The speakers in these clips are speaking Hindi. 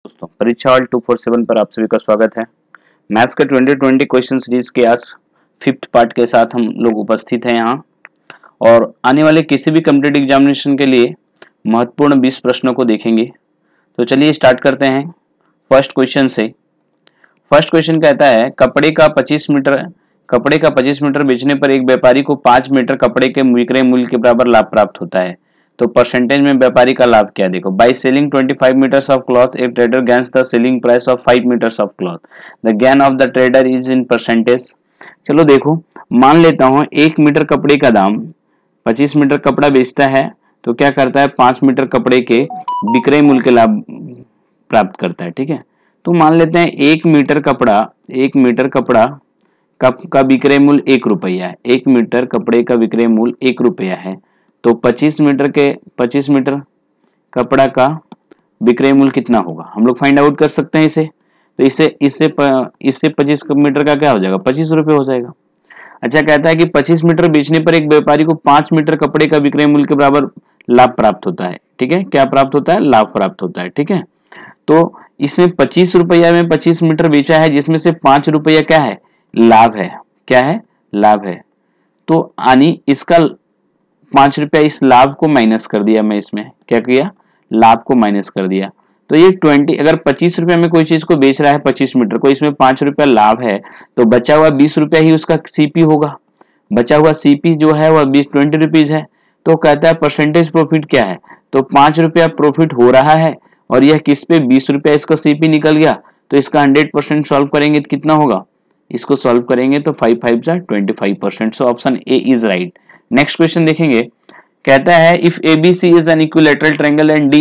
दोस्तों परीक्षा हॉल 247 पर आप सभी का स्वागत है। मैथ्स का 2020 क्वेश्चन सीरीज के आज 5th पार्ट के साथ हम लोग उपस्थित हैं यहाँ और आने वाले किसी भी कॉम्पिटिटिव एग्जामिनेशन के लिए महत्वपूर्ण 20 प्रश्नों को देखेंगे। तो चलिए स्टार्ट करते हैं फर्स्ट क्वेश्चन से। फर्स्ट क्वेश्चन कहता है कपड़े का 25 मीटर बेचने पर एक व्यापारी को 5 मीटर कपड़े के विक्रय मूल्य के बराबर लाभ प्राप्त होता है। तो परसेंटेज में व्यापारी का लाभ क्या है? देखो, by selling 25 meters of cloth a trader gains the selling price of 5 meters of cloth, the gain of the trader is in percentage. चलो देखो, मान लेता हूं 1 मीटर कपड़े का दाम, 25 मीटर कपड़ा बेचता है तो क्या करता है 5 मीटर कपड़े के विक्रय मूल्य के लाभ प्राप्त करता है। ठीक है, तो मान लेते हैं 1 मीटर कपड़ा का विक्रय मूल्य 1 रुपया है। 1 मीटर कपड़े का विक्रय मूल्य 1 रुपया है, तो 25 मीटर कपड़ा का विक्रय मूल्य कितना होगा हम लोग फाइंड आउट कर सकते हैं इसे। तो इससे 25 मीटर का क्या हो जाएगा? 25 रुपये हो जाएगा। अच्छा, कहता है कि 25 मीटर बेचने पर एक व्यापारी को 5 मीटर कपड़े का विक्रय मूल्य के बराबर लाभ प्राप्त होता है। ठीक है, क्या प्राप्त होता है? लाभ प्राप्त होता है। ठीक है, तो इसमें 25 रुपया में 25 मीटर बेचा है, जिसमें से 5 रुपया क्या है? लाभ है। क्या है? लाभ है। तो यानी इसका 5 रुपया इस लाभ को माइनस कर दिया। मैं इसमें क्या किया? लाभ को माइनस कर दिया। तो ये 20, अगर 25 रुपया में कोई चीज को बेच रहा है 25 मीटर को, इसमें 5 रुपया लाभ है, तो बचा हुआ 20 रुपया ही उसका सीपी होगा। बचा हुआ सीपी जो है वह 20 रुपीज है। तो कहता है परसेंटेज प्रॉफिट क्या है? तो 5 रुपया प्रॉफिट हो रहा है और यह किस पे? 20 रुपया इसका सीपी निकल गया। तो इसका 100% सॉल्व करेंगे तो कितना होगा? इसको सॉल्व करेंगे तो 5 5 जा 25%। So option A is right. Next question देखेंगे। कहता है if ABC is an equilateral triangle and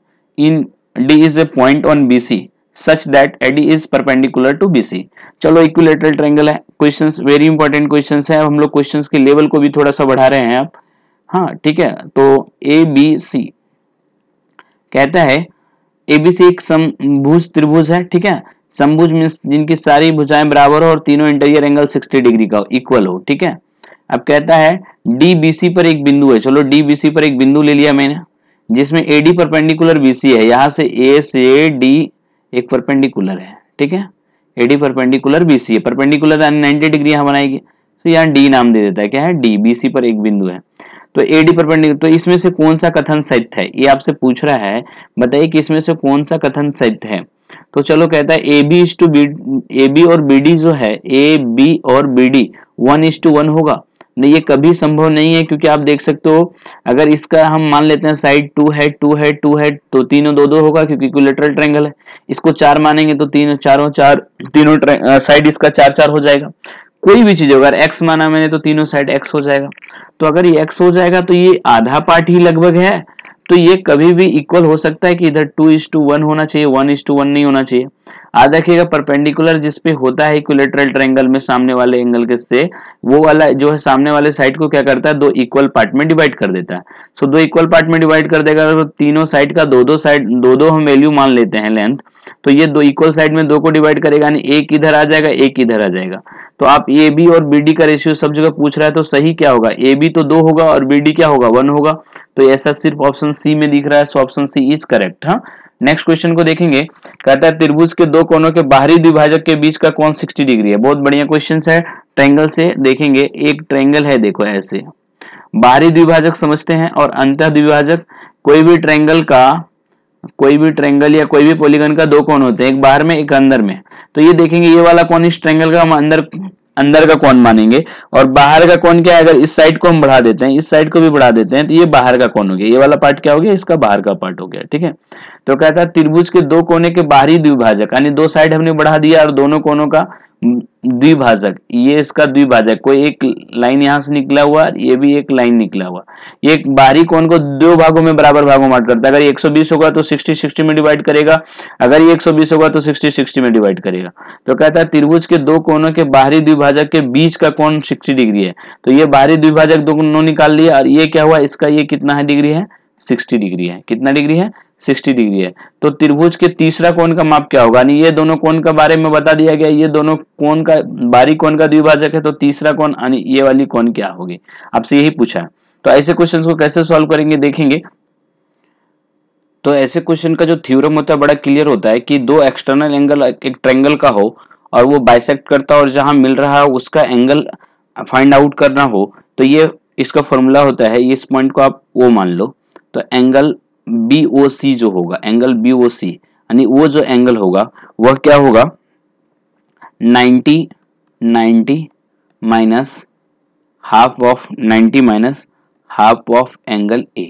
D is a point on BC such that AD is perpendicular to BC। चलो, इक्विलैटरल ट्रायंगल है। क्वेश्चंस वेरी इंपॉर्टेंट क्वेश्चंस है। हम लोग क्वेश्चंस के लेवल को भी थोड़ा सा बढ़ा रहे हैं आप। हाँ, ठीक है। तो ABC कहता है ABC एक समभुज त्रिभुज है। ठीक है, समभुज मींस जिनकी सारी भुजाएं बराबर हो और तीनों इंटीरियर एंगल 60 डिग्री का इक्वल हो। ठीक है, अब कहता है DBC पर एक बिंदु है। चलो, DBC पर एक बिंदु ले लिया मैंने, जिसमें AD परपेंडिकुलर BC है। यहां से A से D एक परपेंडिकुलर है। ठीक है, AD परपेंडिकुलर BC है। परपेंडिकुलर 90 डिग्री यहां बनाएगी, तो यहाँ D नाम दे देता है। क्या है? D। BC पर एक बिंदु है तो AD परपेंडिकुलर। तो इसमें से कौन सा कथन सत्य है? ये आपसे पूछ रहा है, बताइए कि इसमें से कौन सा कथन सत्य है। तो चलो, कहता है AB और BD जो है, AB और BD 1:1 होगा। नहीं, ये कभी संभव नहीं है, क्योंकि आप देख सकते हो अगर इसका हम मान लेते हैं साइड 2 है तो तीनों 2 होगा, क्योंकि इक्विलैटरल ट्रायंगल है। इसको 4 मानेंगे तो तीनों साइड इसका 4 हो जाएगा। कोई भी चीज अगर x माना मैंने तो तीनों साइड x हो जाएगा। तो अगर ये x हो जाएगा तो ये आधा पार्ट ही लगभग है, तो ये कभी भी इक्वल हो सकता है कि इधर 2:1 होना चाहिए, 1:1 नहीं होना चाहिए। याद रखिएगा, परपेंडिकुलर जिसपे होता है इक्विलैटरल ट्रायंगल में सामने वाले एंगल के से, वो वाला जो है सामने वाले साइड को क्या करता है? 2 इक्वल पार्ट में डिवाइड कर देता है। सो 2 इक्वल पार्ट में डिवाइड कर देगा तो तीनों साइड का 2 हम वैल्यू मान लेते हैं लेंथ। तो ये 2 इक्वल साइड में 2 को डिवाइड करेगा, यानी एक इधर आ जाएगा, एक इधर आ जाएगा। तो आप AB और BD का रेशियो सब जगह पूछ रहा है, तो सही क्या होगा? AB तो 2 होगा और BD क्या होगा? 1 होगा। तो ऐसा सिर्फ ऑप्शन सी में दिख रहा है। So option C is correct. हाँ, नेक्स्ट क्वेश्चन को देखेंगे। कहता है त्रिभुज के 2 कोनों के बाहरी द्विभाजक के बीच का कोण 60 डिग्री है। बहुत बढ़िया क्वेश्चन है। ट्रायंगल से देखेंगे, एक ट्रायंगल है, देखो ऐसे बाहरी द्विभाजक समझते हैं और अंतः द्विभाजक। कोई भी ट्रायंगल या कोई भी पॉलीगन का 2 कोण होते हैं, एक बाहर में एक अंदर में। तो ये देखेंगे, ये वाला कोण इस ट्रायंगल का हम अंदर का कोण मानेंगे, और बाहर का कोण क्या है? अगर इस साइड को हम बढ़ा देते हैं, इस साइड को भी बढ़ा देते हैं, तो ये बाहर का कोण हो गया। ये वाला पार्ट क्या हो गया? इसका बाहर का पार्ट हो गया। ठीक है, तो कहता है त्रिभुज के 2 कोने के बाहरी द्विभाजक, यानी 2 साइड हमने बढ़ा दिया और दोनों कोनों का द्विभाजक, ये इसका द्विभाजक, कोई एक लाइन यहां से निकला हुआ, ये भी एक लाइन निकला हुआ। ये एक बाहरी कोण को 2 भागों में बराबर भागों में बांट करता है। अगर 120 होगा तो 60 में डिवाइड करेगा, अगर ये 120 होगा तो 60 में डिवाइड करेगा। तो कहता है त्रिभुज के 2 कोनों के बाहरी द्विभाजक के बीच का कोण 60 डिग्री है। तो ये बाहरी द्विभाजक दोनों निकाल लिया, और ये क्या हुआ? इसका ये कितना है डिग्री है? 60 डिग्री है। कितना डिग्री है? 60 डिग्री है। तो त्रिभुज के तीसरा कोण का माप क्या होगा? ये दोनों कोण के बारे में बता दिया गया, ये दोनों कोण का बाहरी कोण का द्विभाजक है, तो तीसरा कोण यानी ये वाली कोण क्या होगी? आपसे यही पूछा है। तो ऐसे क्वेश्चंस को कैसे सॉल्व करेंगे देखेंगे। तो ऐसे क्वेश्चन का जो थ्योरम होता है बड़ा क्लियर होता है कि दो एक्सटर्नल एंगल एक ट्रायंगल का हो और वो बाइसेक्ट करता है और जहां मिल रहा है उसका एंगल फाइंड आउट करना हो, तो ये इसका फॉर्मूला होता है, इस पॉइंट को आप O मान लो, तो एंगल BOC जो होगा, एंगल BOC यानी वो जो एंगल होगा वह क्या होगा 90 minus half of 90 minus half of angle A,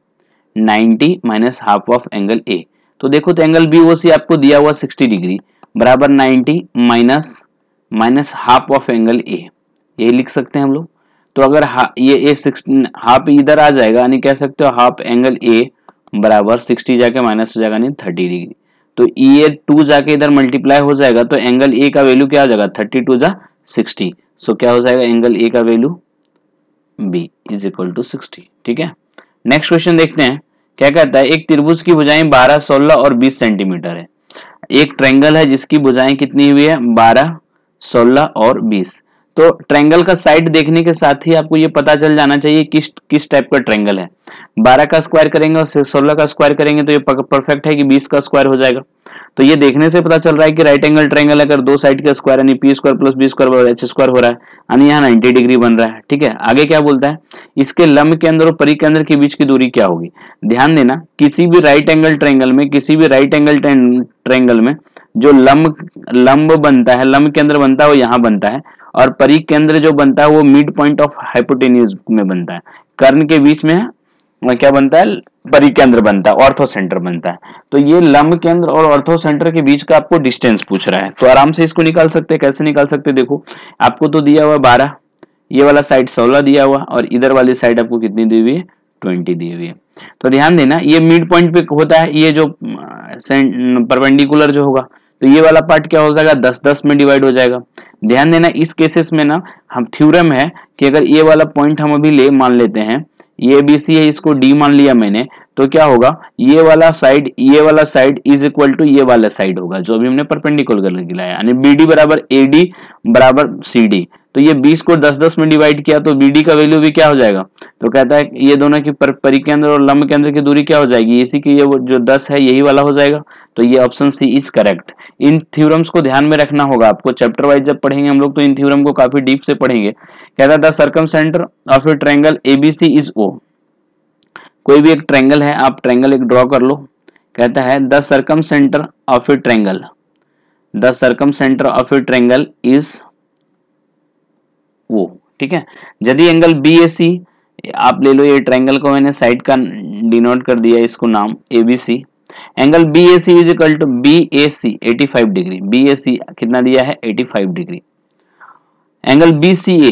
90 minus half of angle A। तो देखो तो एंगल BOC आपको दिया हुआ 60 डिग्री बराबर 90 minus half of angle A, यही लिख सकते हैं हम लोग। तो अगर ये हाफ इधर आ जाएगा यानी कह सकते हो हाफ एंगल A बराबर 60 जाके माइनस हो जाएगा नहीं 30 डिग्री, तो ये 2 जाके इधर मल्टीप्लाई हो जाएगा तो एंगल A का वैल्यू क्या हो जाएगा 32 जा 60। सो क्या हो जाएगा एंगल A का value B is equal to 60। ठीक है, नेक्स्ट क्वेश्चन देखते हैं क्या कहता है। एक त्रिभुज की भुजाएं 12, 16 और 20 सेंटीमीटर है। एक ट्रायंगल है जिसकी भुजाएं कितनी हुई है 12, 16 और 20। तो ट्रायंगल का साइड देखने के साथ ही आपको ये पता चल जाना चाहिए किस टाइप का ट्रायंगल है। 12 का स्क्वायर करेंगे और 16 का स्क्वायर करेंगे तो ये परफेक्ट है कि 20 का स्क्वायर हो जाएगा। तो ये देखने से पता चल रहा है कि राइट एंगल ट्रायंगल अगर दो साइड का स्क्वायर यानी P square plus B square H square हो रहा है यानी यहाँ 90 डिग्री बन रहा है। ठीक है, आगे क्या बोलता है, इसके लंब केंद्र और परिकेंद्र के बीच की दूरी क्या होगी। ध्यान देना किसी भी राइट एंगल ट्रायंगल में जो लंब बनता है, लंब केंद्र बनता है वो यहाँ बनता है और परिकेंद्र जो बनता है वो मिड पॉइंट ऑफ हाइपोटेन्यूज में बनता है, कर्ण के बीच में क्या बनता है परिकेंद्र बनता है, ऑर्थो सेंटर बनता है। तो ये लंब केंद्र और ऑर्थो सेंटर के बीच का आपको डिस्टेंस पूछ रहा है, तो आराम से इसको निकाल सकते हैं। कैसे निकाल सकते हैं, देखो आपको तो दिया हुआ 12, ये वाला साइड 16 दिया हुआ और इधर वाली साइड आपको कितनी दी हुई है 20 दी हुई है। तो ध्यान देना ये मिड पॉइंट पे होता है, ये जो परपेंडिकुलर जो होगा तो ये वाला पार्ट क्या हो जाएगा 10-10 में डिवाइड हो जाएगा। ध्यान देना इस केसेस में ना हम थ्योरम है कि अगर ये वाला पॉइंट हम अभी मान लेते हैं, ये BC है, इसको D मान लिया मैंने, तो क्या होगा ये वाला साइड इज इक्वल टू ये वाला साइड होगा जो अभी हमने परपेंडिकुलर निकाला है, यानी BD बराबर AD बराबर CD। तो ये 20 को 10-10 में डिवाइड किया तो BD का वैल्यू भी क्या हो जाएगा, तो कहता है ये दोनों की परिकेंद्र और लंब केंद्र की दूरी क्या हो जाएगी, इसी की ये जो 10 है यही वाला हो जाएगा। तो ये ऑप्शन C इज करेक्ट। इन थ्योरम्स को ध्यान में रखना होगा आपको, चैप्टर वाइज जब पढ़ेंगे हम लोग तो इन थ्योरम को काफी डीप से पढ़ेंगे। कहता था circumcentre of a triangle ABC is O। कोई भी एक ट्रायंगल है, आप ट्रायंगल एक ड्रॉ कर लो। कहता है the circumcentre of a triangle is O। ठीक है, यदि एंगल BAC आप ले लो, ये ट्रायंगल को मैंने साइड का डिनोट कर दिया इसको नाम ABC। Angle BAC is equal to BAC 85 degree, BAC कितना दिया है 85 डिग्री। एंगल BCA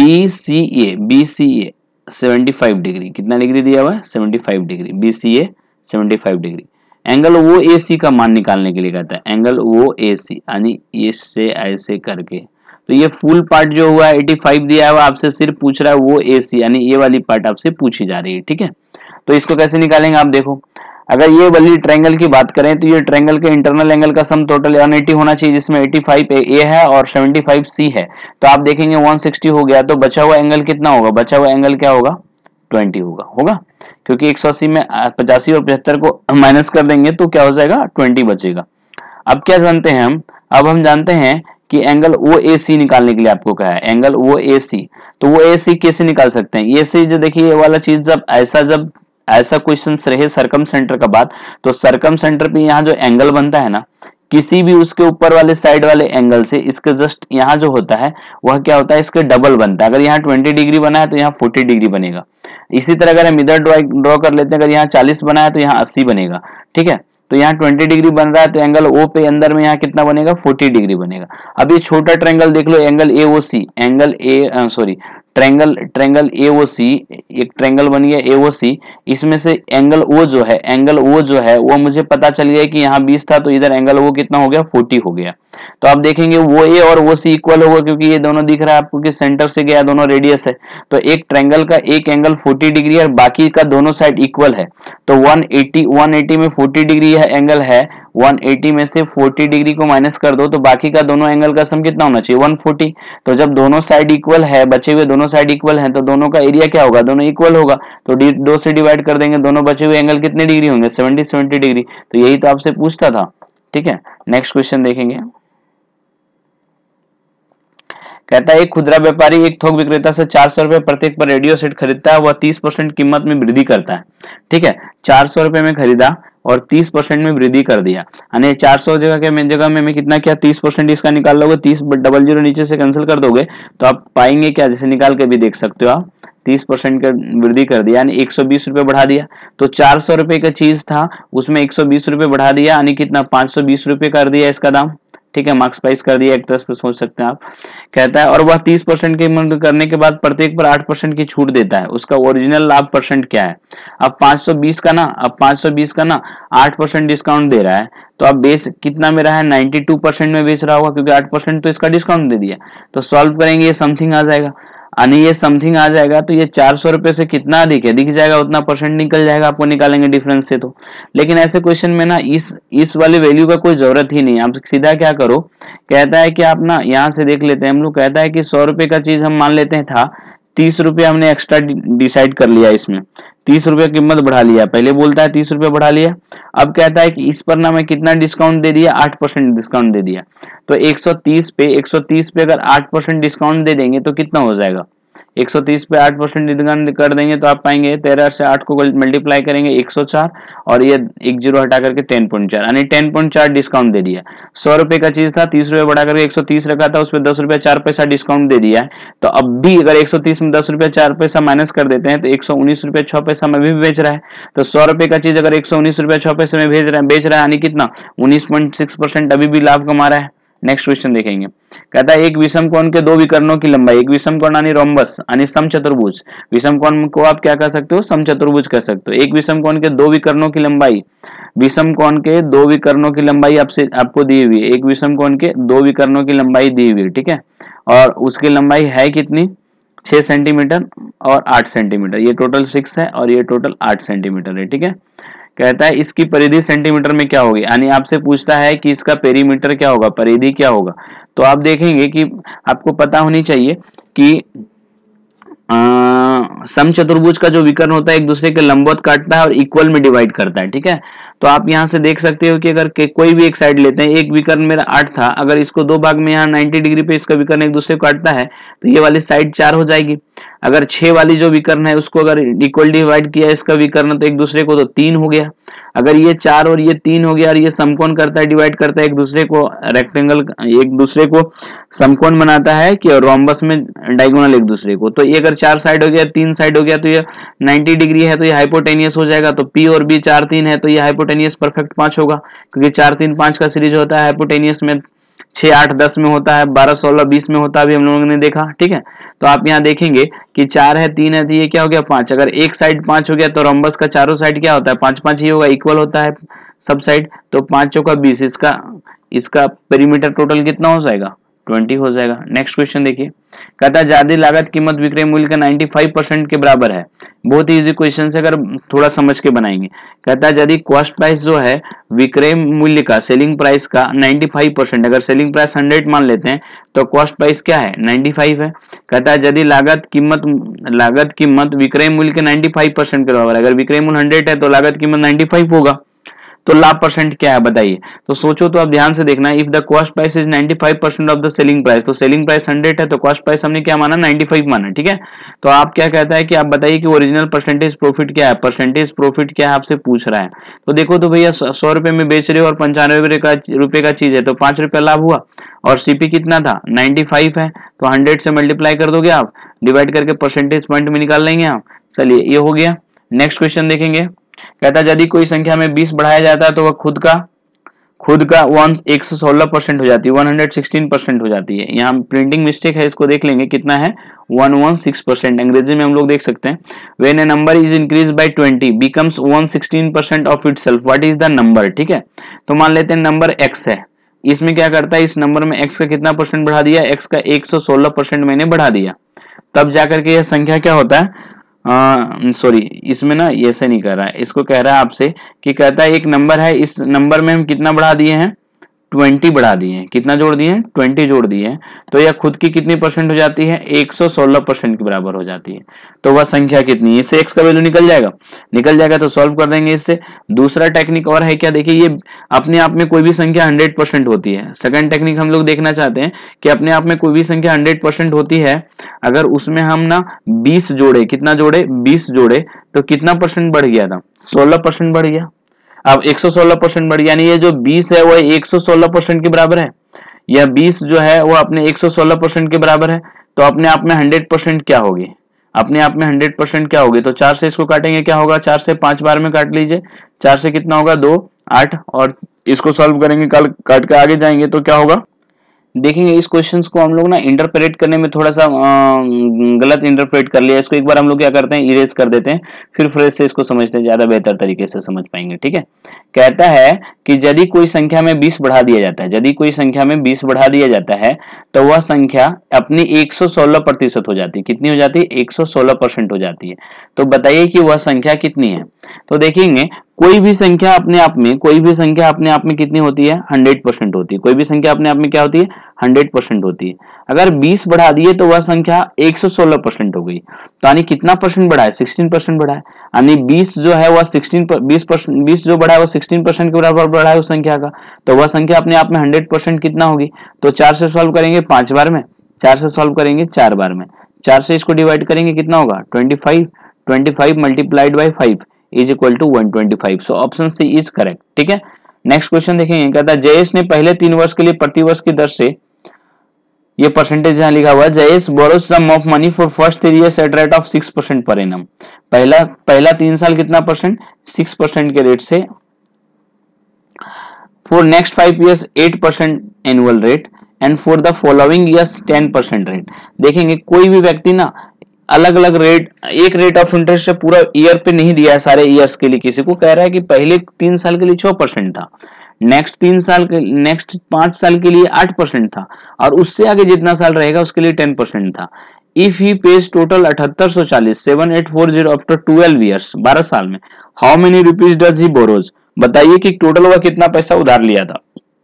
75 डिग्री, कितना डिग्री दिया हुआ है 75 degree, BCA 75 degree. Angle OAC का मान निकालने के लिए कहता है, एंगल OAC यानी इससे ऐसे करके, तो ये फुल पार्ट जो हुआ 85 दिया हुआ आपसे सिर्फ पूछ रहा है OAC यानी ये वाली पार्ट आपसे पूछी जा रही है। ठीक है, तो इसको कैसे निकालेंगे आप देखो, अगर ये वाली ट्रायंगल की बात करें तो ये ट्रायंगल के इंटरनल एंगल का सम टोटल 180 होना चाहिए, जिसमें 85 A है और 75 C है। तो आप देखेंगे 160 हो गया, तो बचा हुआ एंगल कितना होगा, बचा हुआ एंगल क्या होगा 20 होगा क्योंकि 180 में 85 और 75 को माइनस कर देंगे तो क्या हो जाएगा 20 बचेगा। अब क्या जानते हैं अब हम जानते हैं कि एंगल OAC निकालने के लिए आपको कहा है, एंगल OAC। तो OAC कैसे निकाल सकते हैं, ये से जो देखिए ये वाला चीज जब ऐसा क्वेश्चन रहे सर्कम सेंटर का बात, तो सर्कम सेंटर पे यहाँ जो एंगल बनता है ना, किसी भी उसके ऊपर वाले साइड वाले एंगल से इसके जस्ट यहाँ जो होता है वह क्या होता है इसके डबल बनता है। अगर यहाँ 20 डिग्री बना है तो यहाँ 40 डिग्री बनेगा। इसी तरह अगर हम इधर ड्रॉ कर लेते हैं, अगर यहाँ 40 बना है तो यहाँ 80 बनेगा। ठीक है, तो यहाँ 20 डिग्री बन रहा है तो एंगल O पे अंदर में यहाँ कितना बनेगा 40 डिग्री बनेगा। अब ये छोटा ट्रायंगल देख लो, एंगल AOC, ट्रायंगल AOC, एक ट्रायंगल बन गया AOC, इसमें से एंगल O जो है वो मुझे पता चल गया कि यहाँ 20 था तो इधर एंगल O कितना हो गया 40 हो गया। तो आप देखेंगे वो A और वो C इक्वल होगा क्योंकि ये दोनों दिख रहा है आपको कि सेंटर से गया, दोनों रेडियस है। तो एक ट्रायंगल का एक एंगल 40 डिग्री और बाकी का दोनों साइड इक्वल है, तो 180 में 40 डिग्री एंगल है, 180 में से 40 डिग्री को माइनस कर दो तो बाकी का दोनों एंगल का सम कितना होना चाहिए 140। तो जब दोनों साइड इक्वल है, बचे हुए दोनों साइड इक्वल हैं, तो दोनों का एरिया क्या होगा, दोनों इक्वल होगा। तो 2 से डिवाइड कर देंगे, दोनों बचे हुए एंगल कितने डिग्री होंगे 70 डिग्री। तो यही तो आपसे पूछता था। ठीक है, नेक्स्ट क्वेश्चन देखेंगे। कहता है एक खुदरा व्यापारी एक थोक विक्रेता से 400 रुपए प्रत्येक पर रेडियो सेट खरीदता है, वह 30% कीमत में वृद्धि करता है। ठीक है, 400 रुपए में खरीदा और 30% में वृद्धि कर दिया, यानी 400 जगह में मैं कितना किया 30% इसका निकाल लोगे, 30 00 नीचे से कैंसिल कर दोगे तो आप पाएंगे क्या, जैसे निकाल के भी देख सकते हो आप, 30% का वृद्धि कर दिया यानी 120 रुपए बढ़ा दिया। तो 400 रुपए का चीज था उसमें 120 रुपए बढ़ा दिया यानी कितना 520 रुपए कर दिया इसका दाम। ठीक है, मार्क्स प्राइस कर दिया, एक तरह से सोच सकते हैं आप। कहता है और वह 30% की कीमत करने के बाद प्रत्येक पर 8% की छूट देता है, उसका ओरिजिनल लाभ परसेंट क्या है। अब 520 का ना 8% डिस्काउंट दे रहा है, तो अब बेस कितना में रहा है 92% में बेच रहा होगा, क्योंकि 8% तो इसका डिस्काउंट दे दिया। तो सॉल्व करेंगे ये समथिंग आ जाएगा, यानी ये समथिंग आ जाएगा तो ये 400 रुपए से कितना अधिक है दिख जाएगा, उतना परसेंट निकल जाएगा, आपको निकालेंगे डिफरेंस से। तो लेकिन ऐसे क्वेश्चन में ना इस वाले वैल्यू का कोई जरूरत ही नहीं, आप सीधा क्या करो, कहता है कि आप ना यहाँ से देख लेते हैं हम लोग, कहता है कि 100 रुपए का चीज हम मान लेते हैं था, 30 रुपए हमने एक्स्ट्रा डिसाइड कर लिया, इसमें 30 रुपए कीमत बढ़ा लिया, पहले बोलता है 30 रुपए बढ़ा लिया। अब कहता है कि इस पर ना मैं कितना डिस्काउंट दे दिया 8% डिस्काउंट दे दिया। तो 130 पे अगर 8% डिस्काउंट दे देंगे तो कितना हो जाएगा, 130 पे 8% डिस्काउंट कर देंगे तो आप पाएंगे 13 से 8 को मल्टीप्लाई करेंगे 104 और ये एक जीरो हटा करके 10.4 यानी 10.4 डिस्काउंट दे दिया। 100 रुपए का चीज था 30 रुपए बढ़ा करके 130 रखा था, उस पर 10 रुपए 4 पैसा डिस्काउंट दे दिया है। तो अब भी अगर 130 में 10 रुपए 4 पैसा माइनस कर देते हैं तो 119 रुपए 6 पैसा में भी बेच रहा है। तो 100 रुपए का चीज अगर 119 रुपए 6 पैसे में बेच रहा है यानी कितना 19.6% अभी भी लाभ कमा रहा है। नेक्स्ट क्वेश्चन देखेंगे। कहता है एक विषम कोण के दो विकर्णों की लंबाई, एक विषम कोण यानी रोम्बस यानी समचतुर्भुज, विषम कोण को आप क्या कह सकते हो समचतुर्भुज कह सकते हो। एक विषम कोण के दो विकर्णों की लंबाई, विषम कोण के दो विकर्णों की लंबाई आपको दी हुई है, एक विषम कोण के दो विकर्णों की लंबाई दी हुई है। ठीक है, और उसकी लंबाई है कितनी 6 सेंटीमीटर और 8 सेंटीमीटर, ये टोटल 6 है और ये टोटल 8 सेंटीमीटर है। ठीक है, कहता है इसकी परिधि सेंटीमीटर में क्या होगी, यानी आपसे पूछता है कि इसका पेरीमीटर क्या होगा, परिधि क्या होगा। तो आप देखेंगे कि आपको पता होनी चाहिए कि समचतुर्भुज का जो विकर्ण होता है एक दूसरे के लंबवत काटता है और इक्वल में डिवाइड करता है। ठीक है, तो आप यहां से देख सकते हो कि अगर कोई भी एक साइड लेते हैं, एक विकर्ण मेरा 8 था, अगर इसको दो भाग में यहाँ 90 डिग्री पे इसका विकर्ण एक दूसरे को काटता है तो ये वाली साइड 4 हो जाएगी। अगर 6 वाली जो विकर्ण है उसको अगर इक्वल डिवाइड किया इसका विकर्ण तो एक दूसरे को तो 3 हो गया। अगर ये 4 और ये 3 हो गया और ये समकोण करता है डिवाइड करता है एक दूसरे को रेक्टेंगल, एक दूसरे को समकोण बनाता है कि रोम्बस में डायगोनल एक दूसरे को। तो ये अगर 4 साइड हो गया 3 साइड हो गया तो ये 90 डिग्री है तो ये हाइपोटेनियस हो जाएगा। तो P और B 4 3 है तो ये हाइपोटेनियस परफेक्ट 5 होगा, क्योंकि 4 3 5 का सीरीज होता है हाइपोटेनियस में, 6 8 10 में होता है, 12 16 20 में होता है, अभी हम लोगों ने देखा। ठीक है, तो आप यहाँ देखेंगे कि 4 है 3 है तो ये क्या हो गया 5। अगर एक साइड 5 हो गया तो रोम्बस का चारों साइड क्या होता है 5 5 ही होगा, इक्वल होता है सब साइड। तो 5 चौका 20, इसका पेरीमीटर टोटल कितना हो जाएगा 20 हो जाएगा। नेक्स्ट क्वेश्चन देखिए, कहता है ज्यादा लागत कीमत विक्रय मूल्य का 95% के बराबर है। बहुत ही इजी क्वेश्चन से, अगर थोड़ा समझ के बनाएंगे। कहता है यदि कॉस्ट प्राइस जो है विक्रय मूल्य का सेलिंग प्राइस का 95%, अगर सेलिंग प्राइस 100 मान लेते हैं तो कॉस्ट प्राइस क्या है 95 है। कहता है यदि लागत कीमत विक्रय मूल्य के 95% के बराबर है, अगर विक्रय मूल्य 100 है तो लागत कीमत 95 होगा, तो लाभ परसेंट क्या है बताइए। तो सोचो तो आप ध्यान से देखना, if the cost price is 95% of the selling price, तो सेलिंग प्राइस 100 है तो कॉस्ट प्राइस हमने क्या माना 95 माना। ठीक है, तो आप क्या कहता है कि आप बताइए कि ओरिजिनल परसेंटेज प्रॉफिट क्या है, परसेंटेज प्रॉफिट क्या है आपसे पूछ रहा है। तो देखो तो भैया 100 रुपए में बेच रहे हो और 95 रुपए का चीज है तो 5 रुपया लाभ हुआ, और सीपी कितना था 95 है तो 100 से मल्टीप्लाई कर दोगे आप, डिवाइड करके परसेंटेज पॉइंट में निकाल लेंगे आप। चलिए ये हो गया। नेक्स्ट क्वेश्चन देखेंगे। कहता है यदि कोई संख्या में 20 बढ़ाया जाता है तो वह खुद का 116% हो जाती है, 116% हो जाती है। यहाँ प्रिंटिंग मिस्टेक है, इसको देख लेंगे कितना है 116%। अंग्रेजी में हम लोग देख सकते हैं when a number is increase by 20 becomes 116% of itself, what is the number. ठीक है, तो मान लेते हैं नंबर x है, इसमें क्या करता है इस नंबर में x का कितना परसेंट बढ़ा दिया, x का 116% मैंने बढ़ा दिया, तब जाकर के यह संख्या क्या होता है सॉरी, इसमें ना ऐसे नहीं कर रहा है, इसको कह रहा है आपसे कि कहता है एक नंबर है, इस नंबर में हम कितना बढ़ा दिए हैं, 20 बढ़ा दिए हैं। कितना जोड़ दिए हैं, 20 जोड़ दिए हैं। तो यह खुद की कितनी परसेंट हो जाती है, 116% के बराबर हो जाती है। तो वह संख्या कितनी है, इससे x का वैल्यू निकल जाएगा, निकल जाएगा तो सॉल्व कर देंगे इससे। दूसरा टेक्निक और है क्या, देखिए ये अपने आप में कोई भी संख्या 100% होती है। सेकंड टेक्निक हम लोग देखना चाहते हैं कि अपने आप में कोई भी संख्या 100% होती है, अगर उसमें हम ना 20 जोड़े, कितना जोड़े, 20 जोड़े, तो कितना परसेंट बढ़ गया था, 16% बढ़ गया। अब 116% बढ़, यानी ये जो 20 है वो 116% के बराबर है, या 20 जो है वो अपने 116% के बराबर है। तो अपने आप में 100% क्या होगी, अपने आप में 100% क्या होगी, तो 4 से इसको काटेंगे क्या होगा, 4 से 5 बार में काट लीजिए, 4 से कितना होगा 2, 8, और इसको सॉल्व करेंगे, कल काट के आगे जाएंगे तो क्या होगा, देखेंगे इस क्वेश्चंस को हम लोग ना इंटरप्रेट करने में थोड़ा सा गलत इंटरप्रेट कर लिया। इसको एक बार हम लोग क्या करते हैं, इरेज कर देते हैं, फिर फ्रेश से इसको समझते हैं, ज्यादा बेहतर तरीके से समझ पाएंगे। ठीक है, कहता है कि यदि कोई संख्या में 20 बढ़ा दिया जाता है, यदि कोई संख्या में 20 बढ़ा दिया जाता है तो वह संख्या अपनी 116% हो जाती है। कितनी हो जाती है, 116% हो जाती है। तो बताइए कि वह संख्या कितनी है। तो देखेंगे कोई भी संख्या अपने आप में, कोई भी संख्या अपने आप में कितनी होती है, 100% होती है। कोई भी संख्या अपने आप में क्या होती है, 100% होती है। अगर 20 बढ़ा दिए तो वह संख्या 116% हो गई। तो यानी कितना परसेंट बढ़ा है, 16% बढ़ा है। यानी 20 जो है वह 20 जो बढ़ा है वो 16% के बराबर बढ़ा है उस संख्या का। तो वह संख्या अपने आप में 100% कितना होगी। तो 4 से सॉल्व करेंगे 5 बार में, 4 से सॉल्व करेंगे 4 बार में, 4 से इसको डिवाइड करेंगे कितना होगा 25, 25 multiplied by 5 is equal to 125। So option C is correct. ठीक है, नेक्स्ट क्वेश्चन देखेंगे, कहता है जयेश ने पहले 3 वर्ष के लिए प्रतिवर्ष की दर से, ये परसेंटेज यहां लिखा हुआ है, Jayesh borrows sum of money for first 3 years at rate of 6% पर एनम। पहला 3 साल कितना परसेंट, 6% के रेट से, for next 5 years 8% annual rate, and for the following years 10% rate. देखेंगे कोई भी व्यक्ति ना अलग अलग रेट, एक रेट ऑफ इंटरेस्ट से पूरा ईयर पे नहीं दिया है सारे ईयर्स के लिए। किसी को कह रहा है कि पहले 3 साल के लिए 6% था, नेक्स्ट 5 साल के लिए 8% था, और उससे आगे जितना साल रहेगा उसके लिए 10% था। If he pays total 7840 7840 after 12 years, 12 साल में, how many rupees does he borrows. बताइए कि टोटल वह कितना पैसा उधार लिया था।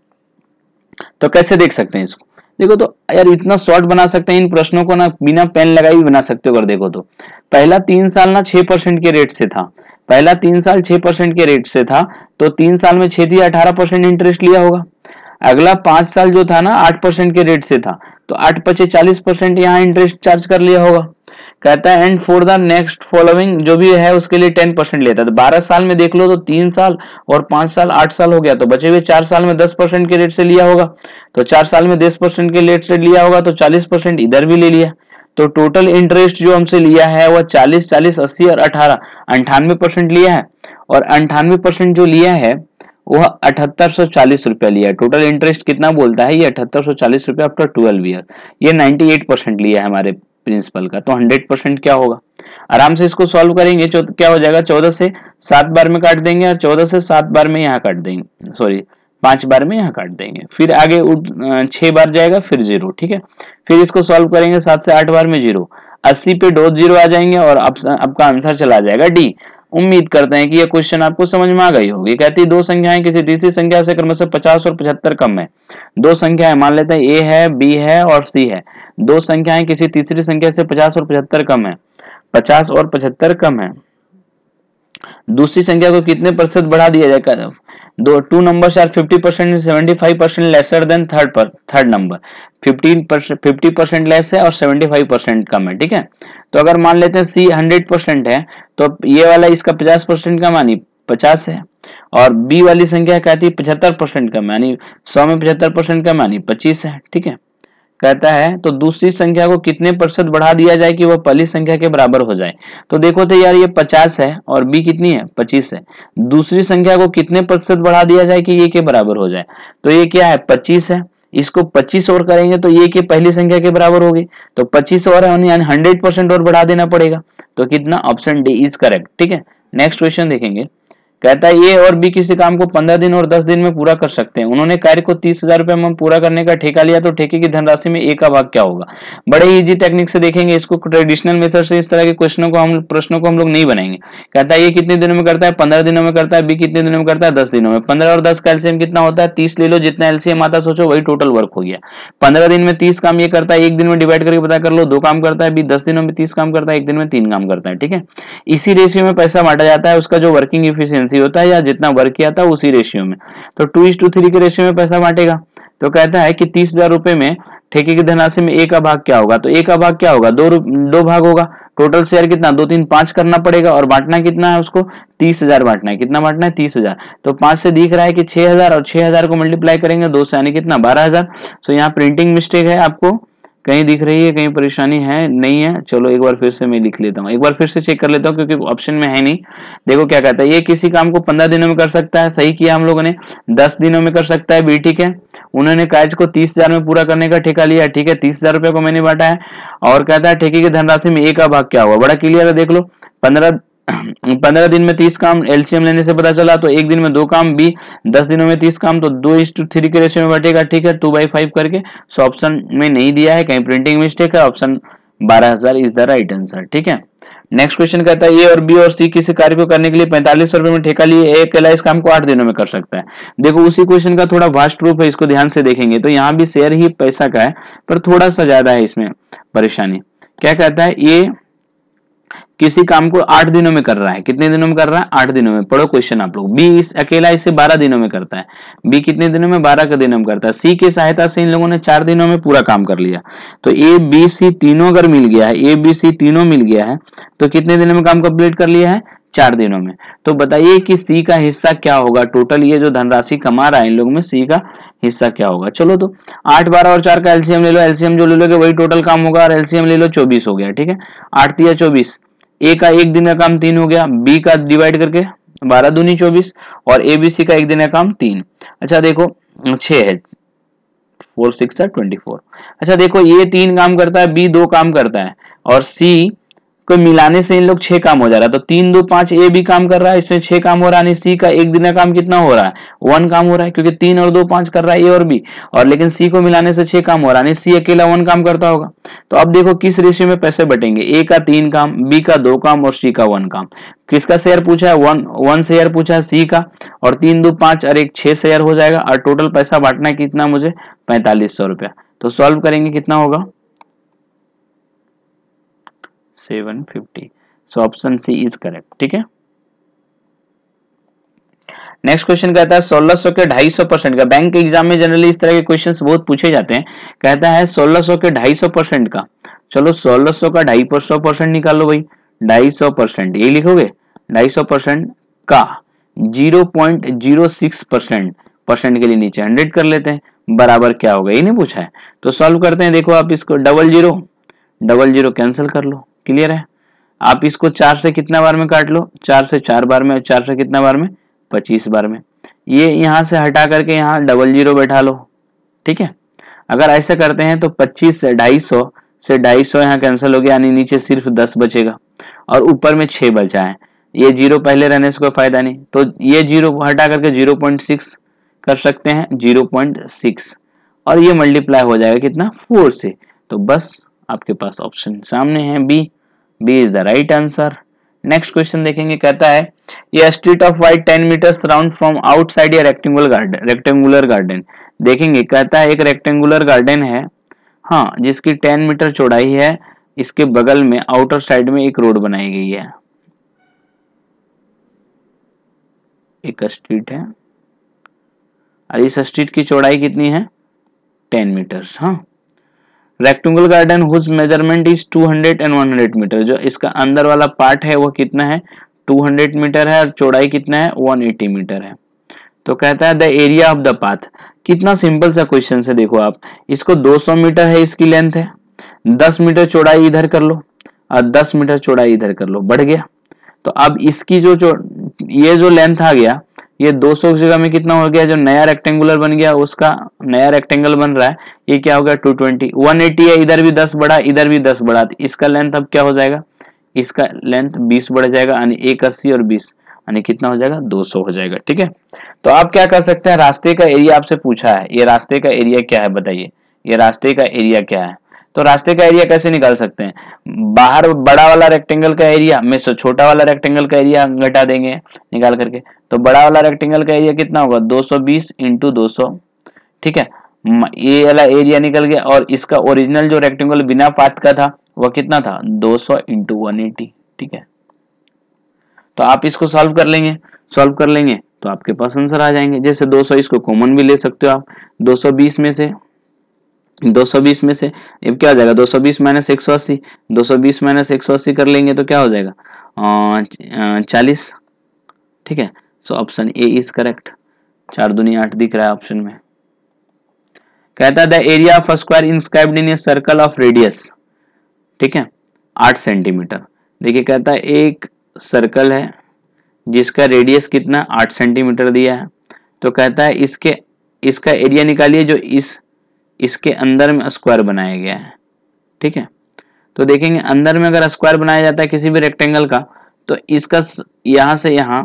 तो कैसे देख सकते हैं इसको, देखो तो यार इतना शॉर्ट बना सकते हैं इन प्रश्नों को ना, बिना पेन लगाए भी बना सकते हो। अगर देखो तो पहला 3 साल ना 6% के रेट से था, पहला 3 साल 6% के रेट से था, तो 3 साल में 6 दिया 18% इंटरेस्ट लिया होगा। अगला 5 साल जो था ना 8% के रेट से था, तो 8 पचे 40% यहाँ इंटरेस्ट चार्ज कर लिया होगा। कहता है and for the next following, जो भी है उसके लिए 10% लेता है। तो 12 साल में देख लो तो 3 साल और 5 साल 8 साल हो गया, तो बचे हुए 4 साल में 10% के रेट से लिया होगा। तो 4 साल में 10% के रेट से लिया होगा, तो 40% इधर भी ले लिया। तो टोटल इंटरेस्ट जो हमसे लिया है वह 40, 40, 80 और 18, 98% लिया है। और 98% जो लिया है वह 7840 रुपया लिया है। टोटल इंटरेस्ट कितना बोलता है ये, 7840 रुपया आफ्टर 12 ईयर। ये 98% लिया है हमारे प्रिंसिपल का। तो 100% क्या होगा, आराम से इसको सॉल्व करेंगे। क्या हो जाएगा, 14 से 7 बार में काट देंगे, और 14 से 7 बार में यहाँ काट देंगे, सॉरी 5 बार में यहाँ काट देंगे, फिर आगे 6 बार जाएगा, फिर 0। ठीक है, फिर इसको सॉल्व करेंगे 7 से 8 बार में 0, 80 पे 2 0 आ जाएंगे, और आपका आंसर चला जाएगा डी। उम्मीद करते हैं कि यह क्वेश्चन आपको समझ में आ गई होगी। कहती है 2 संख्याएं किसी तीसरी संख्या से क्रमशः 50 और 75 कम है। 2 संख्याएं, मान लेते हैं ए है, बी है और सी है। 2 संख्याएं किसी तीसरी संख्या से 50 और 75 कम है, 50 और 75 कम है। दूसरी संख्या को कितने प्रतिशत बढ़ा दिया जाएगा। 2 numbers are 50% and 75% lesser than third number. 50% less है और 75% कम है। ठीक है, तो अगर मान लेते हैं सी 100% है, तो ये वाला इसका 50% कम यानी 50 है, और बी वाली संख्या कहती है 75% कम यानी 100 में 75% कम यानी 25 है। ठीक है, कहता है तो दूसरी संख्या को कितने प्रतिशत बढ़ा दिया जाए कि वह पहली संख्या के बराबर हो जाए। तो देखो तो यार ये 50 है और बी कितनी है 25 है। दूसरी संख्या को कितने प्रतिशत बढ़ा दिया जाए कि ये के बराबर हो जाए। तो ये क्या है 25 है, इसको 25 और करेंगे तो ये के पहली संख्या के बराबर होगी। तो 25 और यानी 100% और बढ़ा देना पड़ेगा। तो कितना, ऑप्शन डी इज करेक्ट। ठीक है, नेक्स्ट क्वेश्चन देखेंगे। कहता है ए और बी किसी काम को 15 दिन और 10 दिन में पूरा कर सकते हैं। उन्होंने कार्य को 30,000 रुपए में पूरा करने का ठेका लिया, तो ठेके की धनराशि में ए का भाग क्या होगा। बड़े इजी टेक्निक से देखेंगे इसको, ट्रेडिशनल मेथड से इस तरह के प्रश्नों को हम लोग नहीं बनाएंगे। कहता है ये कितने दिनों में करता है, 15 दिनों में करता है, बी कितने दिनों में करता है, 10 दिनों में। 15 और 10 का एलसीएम कितना होता है, 30 ले लो, जितना एलसीएम आता सोचो वही टोटल वर्क हो गया। 15 दिन में 30 काम ये करता है, एक दिन में डिवाइड करके पता कर लो 2 काम करता है। बी 10 दिनों में 30 काम करता है, एक दिन में 3 काम करता है। ठीक है, इसी रेशियो में पैसा बांटा जाता है, उसका जो वर्किंग इफिशियंसी होता है या जितना वर्क किया था उसी रेशियो में। तो 2:3 के रेशियो में पैसा बांटेगा। तो कहता है कि 30,000 रुपए में ठेके की धनराशि में ए का भाग क्या होगा। तो ए का भाग क्या होगा, दो भाग होगा। टोटल शेयर कितना, 2 3 5 करना पड़ेगा, और बांटना कितना है उसको, 30,000 बांटना है। कितना बांटना है, 30,000। तो 5 से दिख रहा है कि 6,000, और 6,000 को मल्टीप्लाई करेंगे 2 से, यानी कितना, 12,000। तो यहाँ प्रिंटिंग मिस्टेक है, आपको कहीं दिख रही है, कहीं परेशानी है, नहीं है। चलो एक बार फिर से मैं लिख लेता हूँ, एक बार फिर से चेक कर लेता हूँ, क्योंकि ऑप्शन में है नहीं। देखो क्या कहता है, ये किसी काम को 15 दिनों में कर सकता है, सही किया हम लोगों ने। 10 दिनों में कर सकता है, बी ठीक है। उन्होंने कार्य को 30,000 में पूरा करने का ठेका लिया, ठीक है, 30,000 रुपए को मैंने बांटा है। और कहता है ठेके की धनराशि में ए का भाग क्या हुआ, बड़ा क्लियर है, देख लो। 15 दिन में 30 काम, एलसीएम लेने से पता चला, तो एक दिन में 2 काम। बी 10 दिनों में 30 काम, तो 2:3 के रेशियो में बटेगा। ठीक है, 2/5 करके। सो ऑप्शन में नहीं दिया है, कहीं प्रिंटिंग मिस्टेक है। Option 12,000 is the right answer. ठीक है, नेक्स्ट क्वेश्चन कहता है ए और बी और सी किसी कार्य को करने के लिए 4500 रुपए में ठेका लिए, ए अकेला इस काम को 8 दिनों में कर सकता है। देखो उसी क्वेश्चन का थोड़ा वास्ट रूप है, इसको ध्यान से देखेंगे तो यहाँ भी शेयर ही पैसा का है, पर थोड़ा सा ज्यादा है इसमें परेशानी। क्या कहता है, ये किसी काम को 8 दिनों में कर रहा है। कितने दिनों में कर रहा है, 8 दिनों में। पढ़ो क्वेश्चन आप लोग। बी इस अकेला इसे 12 दिनों में करता है। बी कितने दिनों में, 12 के दिनों में करता है। सी की सहायता से इन लोगों ने 4 दिनों में पूरा काम कर लिया। तो ए बी सी तीनों अगर मिल गया है, ए बी सी तीनों मिल गया है, तो कितने दिनों में काम कंप्लीट कर लिया है, 4 दिनों में। तो बताइए कि सी का हिस्सा क्या होगा, टोटल ये जो धनराशि कमा रहा है इन लोगों में, सी का हिस्सा क्या होगा। चलो तो 8, 12 और 4 का एलसीएम ले लो, एलसीएम जो ले लोगे वही टोटल काम होगा, और एलसीएम ले लो 24 हो गया। ठीक है, 8 3 24, ए का एक दिन का काम 3 हो गया, बी का डिवाइड करके 12 दूनी 24, और ए बी सी का एक दिन का काम 3। अच्छा देखो 6 है, 4 6 24। अच्छा देखो ये 3 काम करता है, बी 2 काम करता है, और सी को मिलाने से इन लोग 6 काम हो जा रहा है। तो 3 2 5 ए भी काम कर रहा है, इसमें 6 काम हो रहा है। सी का एक दिन का काम कितना हो रहा है, 1 काम हो रहा है, क्योंकि 3 और 2 5 कर रहा है ए और बी, और लेकिन सी को मिलाने से 6 काम हो रहा है, सी अकेला 1 काम करता होगा। तो अब देखो किस रेशियो में पैसे बटेंगे, ए का 3 काम, बी का 2 काम, और सी का 1 काम। किसका शेयर पूछा है, 1 शेयर पूछा है सी का, और 3 2 5 और 1 6 शेयर हो जाएगा, और टोटल पैसा बांटना है कितना मुझे, 4500 रुपया। तो सॉल्व करेंगे कितना होगा, 750। So option C is correct. ठीक है, नेक्स्ट क्वेश्चन कहता है 1600 के 250% का। बैंक के एग्जाम में जनरली इस तरह के क्वेश्चंस बहुत पूछे जाते हैं। कहता है 1600 के 250% का। चलो 1600 का 250% निकालो भाई, 250% ये लिखोगे, 250% का 0.06% के लिए नीचे 100 कर लेते हैं, बराबर क्या होगा, ये नहीं पूछा है। तो सॉल्व करते हैं। देखो आप इसको 00 कैंसिल कर लो, क्लियर है। आप इसको 4 से कितना बार में काट लो, 4 से 4 बार में, 4 से कितना बार में, 25 बार में। ये यहां से हटा करके यहाँ 00 बैठा लो। ठीक है, अगर ऐसे करते हैं तो 25 से 250 यहाँ कैंसिल हो गया, यानी नीचे सिर्फ 10 बचेगा, और ऊपर में 6 बचा है। ये 0 पहले रहने से कोई फायदा नहीं, तो ये 0 हटा करके 0.6 कर सकते हैं, 0.6, और ये मल्टीप्लाई हो जाएगा कितना, 4 से। तो बस आपके पास ऑप्शन सामने है, B is the right answer. Next question देखेंगे। कहता है ये स्ट्रीट ऑफ वाइड 10 मीटर सराउंड फ्रॉम आउटसाइड या रेक्टेंगुलर गार्डन। देखेंगे, कहता है एक रेक्टेंगुलर गार्डन है, हाँ, जिसकी 10 मीटर चौड़ाई है। इसके बगल में आउटर साइड में एक रोड बनाई गई है, एक स्ट्रीट है, और इस स्ट्रीट की चौड़ाई कितनी है, 10 मीटर। हाँ, rectangular garden whose measurement is 200 and 100 meter. जो इसका अंदर वाला पार्ट है वो कितना है, 200 मीटर है, और चौड़ाई कितना है, 180 मीटर है। तो कहता है the area of the path. कितना सिंपल सा क्वेश्चन है। देखो आप, इसको 200 मीटर है इसकी लेंथ है, 10 मीटर चौड़ाई इधर कर लो, और 10 मीटर चौड़ाई इधर कर लो, बढ़ गया। तो अब इसकी ये जो लेंथ आ गया, ये 200 की जगह में कितना हो गया, जो नया रेक्टेंगुलर बन गया उसका नया रेक्टेंगल बन रहा है, ये क्या हो गया, 220। 180 है, इधर भी 10 बढ़ा, इधर भी 10 बढ़ा, तो इसका लेंथ अब क्या हो जाएगा, इसका लेंथ 20 बढ़ जाएगा, यानी 180 और 20, यानी कितना हो जाएगा 200 हो जाएगा। ठीक है, तो आप क्या कर सकते हैं, रास्ते का एरिया आपसे पूछा है, ये रास्ते का एरिया क्या है बताइए, ये रास्ते का एरिया क्या है। तो रास्ते का एरिया कैसे निकाल सकते हैं, बाहर बड़ा वाला रेक्टेंगल का एरिया में से छोटा वाला रेक्टेंगल का एरिया घटा देंगे निकाल करके। तो बड़ा वाला रेक्टेंगल का एरिया कितना होगा 220 इंटू 200। ठीक है, ये वाला एरिया निकल गया, और इसका ओरिजिनल जो रेक्टेंगल बिना पाथ का था वह कितना था 200 इंटू 180। ठीक है, तो आप इसको सॉल्व कर लेंगे, सॉल्व कर लेंगे तो आपके पास आंसर आ जाएंगे। जैसे 200 इसको कॉमन भी ले सकते हो आप, 220 में से अब क्या हो जाएगा 220 माइनस 180, 220 माइनस 180 कर लेंगे तो क्या हो जाएगा 40। ठीक है, so option A is correct. 4 दूनी 8 दिख रहा है ऑप्शन में। कहता है the area of square inscribed in a circle of radius, ठीक है 8 सेंटीमीटर। देखिए कहता है एक सर्कल है जिसका रेडियस कितना 8 सेंटीमीटर दिया है, तो कहता है इसका एरिया निकालिए जो इसके अंदर में स्क्वायर बनाया गया है। ठीक है, तो देखेंगे अंदर में अगर स्क्वायर बनाया जाता है किसी भी रेक्टेंगल का, तो इसका यहां से यहां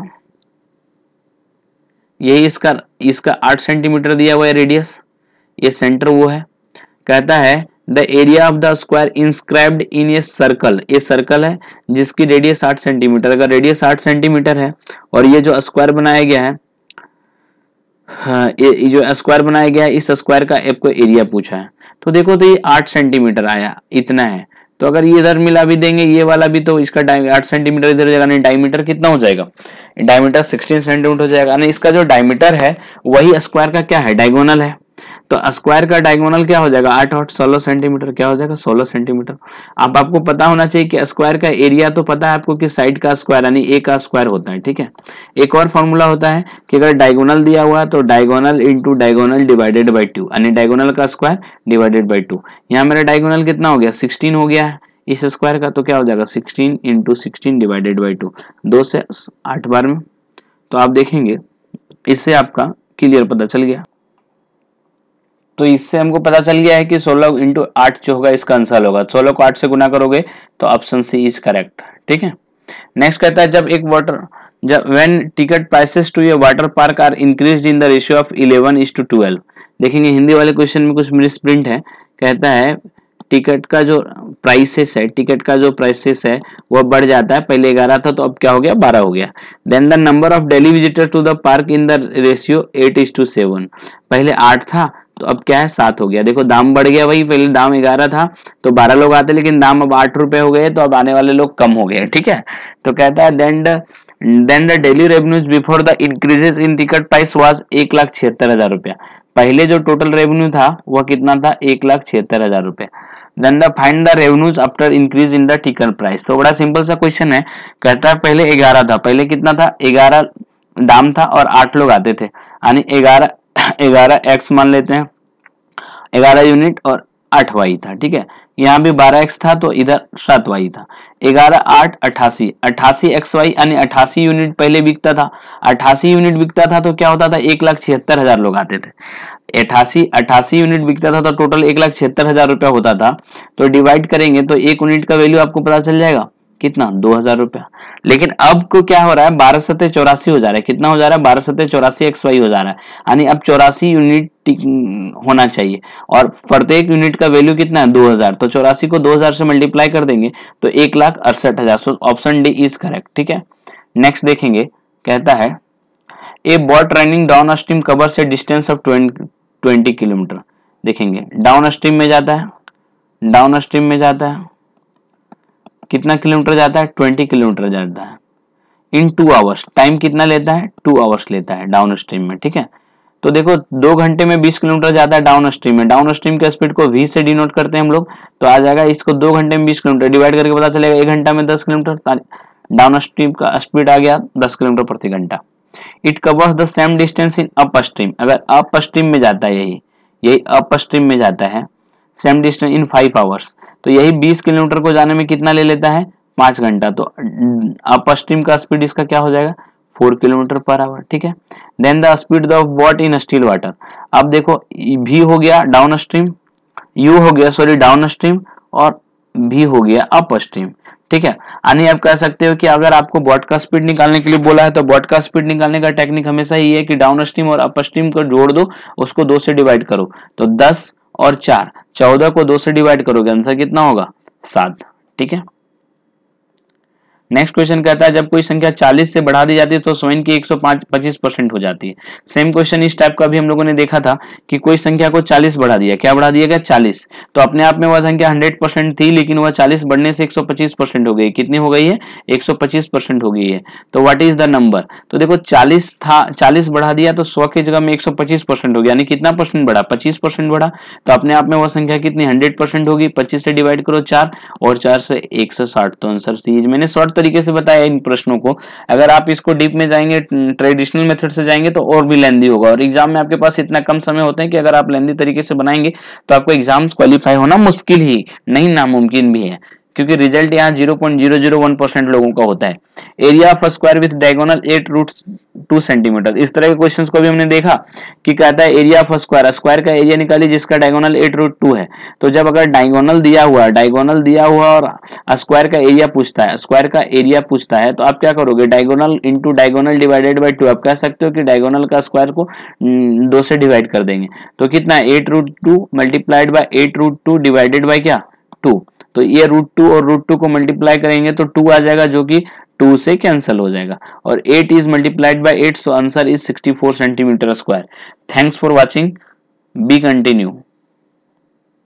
यही इसका 8 सेंटीमीटर दिया हुआ है रेडियस, ये सेंटर वो है। कहता है the area of the square inscribed in a circle, ये सर्कल है जिसकी रेडियस 8 सेंटीमीटर, अगर रेडियस 8 सेंटीमीटर है और ये जो स्क्वायर बनाया गया है, हाँ, ये जो स्क्वायर बनाया गया है इस स्क्वायर का आपको एरिया पूछा है, तो देखो तो ये 8 सेंटीमीटर आया, इतना है। तो अगर ये इधर मिला भी देंगे ये वाला भी, तो इसका 8 सेंटीमीटर इधर जाएगा, नहीं डायमीटर कितना हो जाएगा, डायमीटर 16 सेंटीमीटर हो जाएगा। नहीं इसका जो डायमीटर है वही स्क्वायर का क्या है डायगोनल है, तो स्क्वायर का डायगोनल क्या हो जाएगा 8 8 16 सेंटीमीटर, क्या हो जाएगा 16 सेंटीमीटर। अब आपको पता होना चाहिए कि स्क्वायर का एरिया तो पता है आपको कि साइड का स्क्वायर यानी ए का स्क्वायर होता है। ठीक है, एक और फॉर्मूला होता है कि अगर डायगोनल दिया हुआ है तो diagonal into diagonal divided by 2, यानी डायगोनल का स्क्वायर डिवाइडेड बाई 2। यहाँ मेरा डायगोनल कितना हो गया 16 हो गया है इस स्क्वायर का, तो क्या हो जाएगा 16 इंटू 16 डिवाइडेड बाई 2, 2 से 8 बार में। तो आप देखेंगे इससे आपका क्लियर पता चल गया। तो इससे हमको पता चल गया है कि 16 इंटू 8 जो होगा इसका आंसर होगा, 16 को 8 से गुना करोगे तो ऑप्शन सी इज करेक्ट। ठीक है, नेक्स्ट कहता है जब when ticket prices to a water park are increased in the ratio of 11:12। देखेंगे हिंदी वाले क्वेश्चन में कुछ मिस प्रिंट है, कहता है टिकट का जो प्राइसेस है वो बढ़ जाता है, पहले 11 था तो अब क्या हो गया 12 हो गया। Then the number of daily visitor to the park in the ratio 8:7, पहले 8 था तो अब क्या है 7 हो गया। देखो दाम बढ़ गया, वही पहले दाम 11 था तो 12 लोग आते, लेकिन दाम अब 8 रुपए हो गए तो अब आने वाले लोग कम हो गए। ठीक है, तो कहता है then the daily revenues before the increases in ticket price was 1,76,000 रुपया। पहले जो टोटल रेवेन्यू था वह कितना था 1,76,000 रुपया। Then the find the revenues after increase in the ticket price. तो बड़ा सिंपल सा क्वेश्चन है, कहता है पहले 11 था, पहले कितना था 11 दाम था और 8 लोग आते थे, यानी 11 एक्स मान लेते हैं, 11 यूनिट और 8 वाई था। ठीक है, यहाँ भी 12 एक्स था तो इधर 7 वाई था, 11 8 88 एक्स वाई यानी 88 यूनिट पहले बिकता था। 88 यूनिट बिकता था तो क्या होता था 1,76,000 लोग आते थे। 88 यूनिट बिकता था तो टोटल 1,76,000 रुपया होता था। तो डिवाइड करेंगे तो एक यूनिट का वैल्यू आपको पता चल जाएगा कितना 2,000 रुपया। लेकिन अब को क्या हो रहा है 12 सत्ते 84 हो जा रहा है, कितना हो जा रहा है 12 सत्ते 84 एक्स वाई हो जा रहा है, यानी अब 84 यूनिट होना चाहिए और प्रत्येक यूनिट का वैल्यू कितना है 2,000। तो 84 को 2,000 से मल्टीप्लाई कर देंगे तो 1,68,000। Option D is correct. ठीक है, नेक्स्ट देखेंगे, कहता है a boat running downstream covers a distance of 20 kilometre. देखेंगे डाउन स्ट्रीम में जाता है कितना किलोमीटर जाता है 20 किलोमीटर जाता है इन 2 आवर्स। टाइम कितना लेता है 2 आवर्स लेता है डाउन स्ट्रीम में। ठीक है, तो देखो 2 घंटे में 20 किलोमीटर जाता है डाउन स्ट्रीम में। डाउन स्ट्रीम के स्पीड को v से डिनोट करते हैं हम लोग, तो आ जाएगा इसको 2 घंटे में 20 किलोमीटर डिवाइड करके पता चलेगा 1 घंटा में 10 किलोमीटर। डाउन स्ट्रीम का स्पीड आ गया 10 किलोमीटर प्रति घंटा। It covers the same distance in upstream. अगर अप स्ट्रीम में जाता है यही अप स्ट्रीम में जाता है सेम डिस्टेंस इन 5 आवर्स, तो यही 20 किलोमीटर को जाने में कितना ले लेता है 5 घंटा। तो अप स्ट्रीम का स्पीड इसका क्या हो जाएगा 4 किलोमीटर पर आवर। ठीक है, then the speed of boat in still water. अब देखो v हो गया डाउन स्ट्रीम, u हो गया डाउन स्ट्रीम और v हो गया अप स्ट्रीम। ठीक है। यानी आप कह सकते हो कि अगर आपको बॉट का स्पीड निकालने के लिए बोला है तो बॉट का स्पीड निकालने का टेक्निक हमेशा ही है कि डाउन स्ट्रीम और अप स्ट्रीम को जोड़ दो, उसको 2 से डिवाइड करो। तो 10 और 4, 14 को 2 से डिवाइड करोगे, आंसर कितना होगा? 7। ठीक है। नेक्स्ट क्वेश्चन कहता है जब कोई संख्या 40 से बढ़ा दी जाती है तो स्वयं की 125% हो जाती है। सेम क्वेश्चन इस टाइप का भी हम लोगों ने देखा था कि कोई संख्या को 40 बढ़ा दिया, क्या बढ़ा दिया गया? 40। तो अपने आप में वह संख्या 100% थी, लेकिन वह 40 बढ़ने से 125% हो गई। कितनी हो गई है? 125% हो गई है। तो व्हाट इज द नंबर? तो देखो 40 था, 40 बढ़ा दिया तो 100 की जगह में 125% हो गया, यानी कितना परसेंट बढ़ा? 25% बढ़ा। तो अपने आप में वह संख्या कितनी? 100% होगी। 25 से डिवाइड करो 4 और 4 से 160। तो आंसर सी। मैंने शॉर्ट तरीके से बताया इन प्रश्नों को। अगर आप इसको डीप में जाएंगे, ट्रेडिशनल मेथड से जाएंगे तो और भी लेंदी होगा, और एग्जाम में आपके पास इतना कम समय होता है कि अगर आप लेंदी तरीके से बनाएंगे तो आपको एग्जाम्स क्वालिफाई होना मुश्किल ही नहीं, नामुमकिन भी है, क्योंकि रिजल्ट यहाँ 0.001% लोगों का होता है। Area of square with diagonal 8√2 centimetre, इस तरह के क्वेश्चंस को भी हमने देखा कि कहता है एरिया ऑफ स्क्वायर, स्क्वायर का एरिया निकालिए जिसका डायगोनल 8√2 है। तो जब अगर डायगोनल दिया हुआ और स्क्वायर का एरिया पूछता है, स्क्वायर का एरिया पूछता है, तो आप क्या करोगे? Diagonal into diagonal divided by 2। आप कह सकते हो कि डायगोनल का स्क्वायर को 2 से डिवाइड कर देंगे। तो कितना? 8√2 मल्टीप्लाइड बाय 8√2 डिवाइडेड बाय क्या? 2। तो ये √2 और √2 को मल्टीप्लाई करेंगे तो 2 आ जाएगा, जो कि 2 से कैंसिल हो जाएगा, और 8 is multiplied by 8, so answer is 64 centimetre square. Thanks for watching, be continue.